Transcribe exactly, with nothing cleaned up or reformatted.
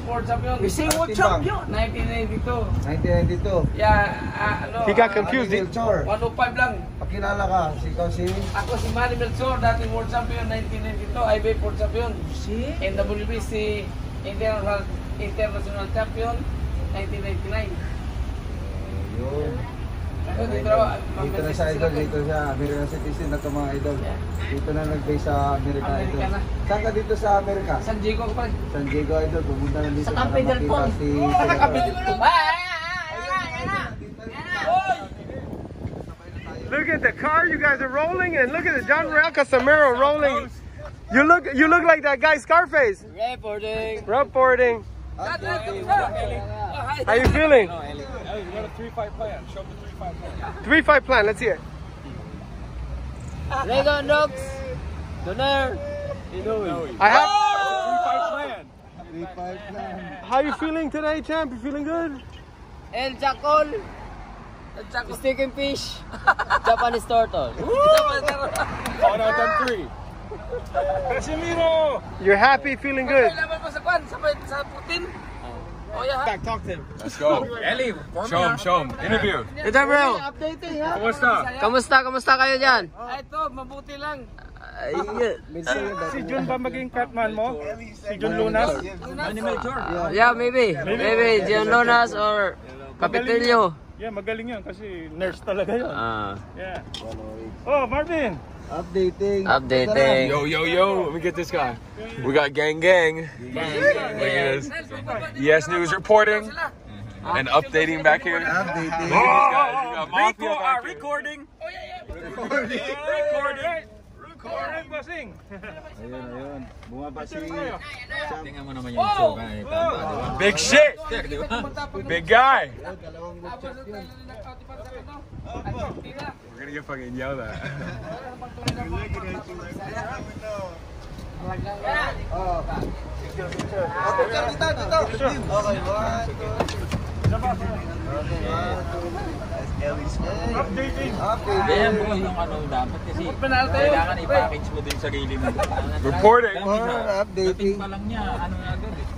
world champion. Missing world champion. nineteen ninety-two. nineteen ninety-two. Yeah, uh, ano. He got uh, confused. Manny Melchor. one oh five lang. Pakilala ka, si ikaw si... Ako si Manny Melchor, dating world champion nineteen ninety-two, I B F world champion. Si? N W B C international international champion nineteen ninety-nine. Yun. Ako dito, Dito na sa idol, dito sa American citizen na ito mga idol. Dito na nag-base sa America idol. Amerika na. Saan ka dito sa Amerika? San Diego ko pa. San Diego idol, pumunta na dito Sa para Campi del makita Pon. si... Sa Campi del Pon. Look at the car you guys are rolling, and look at the John Real Casamero rolling. You look, you look like that guy Scarface. Reporting. Reporting. How you feeling? three five plan. Show me the three five plan. Three five plan. Let's hear it. Regan Rocks. Donaire. I have. three five plan. three five plan. How you feeling today, champ? You feeling good? El Chacol. Steak and fish. Japanese turtle. One out of three. Casimiro! You're happy, feeling good. Laban mo sa kwan, sa sa Putin. Oh yeah. Back, talk to him. Let's go. Ellie, show him, show him. Interview. Ito bro. Updating ha. Kumusta? Kamusta? Kamusta kayo dyan? Ah, ito, mabuti lang. Si Jun ba maging catman mo? Si Jun Lunas? Yeah, maybe. Maybe John Lonas or Capitilio. Yeah, magaling yan kasi nurse talaga yun. Ah. Yeah. Oh, Marvin! Updating. Updating. Yo, yo, yo, let me get this guy. We got Gang Gang. Look at this. Yes News reporting and updating back here. Updating. Look at these guys. We got Mafia back here. Recording! Recording. Recording! Recording, bossing! Ayun, ayun. Bumaba si... Tingnan mo naman yung show kahit Big shit. Big guy. Dalawang good champion. We're gonna get fucking yelled at. Oh. Picture dito, dito. Okay, one, two. Updating! Ayan mo yung ano dapat kasi kailangan i-package mo din sarili mo. Reporting. Updating. Dating pa lang niya, ano na agad eh.